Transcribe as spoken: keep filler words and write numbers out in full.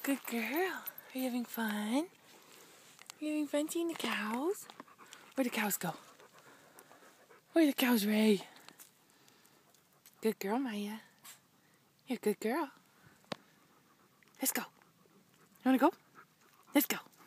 Good girl. Are you having fun? Are you having fun seeing the cows? Where'd the cows go? Where are the cows, Ray? Good girl, Maya. You're a good girl. Let's go. You wanna go? Let's go.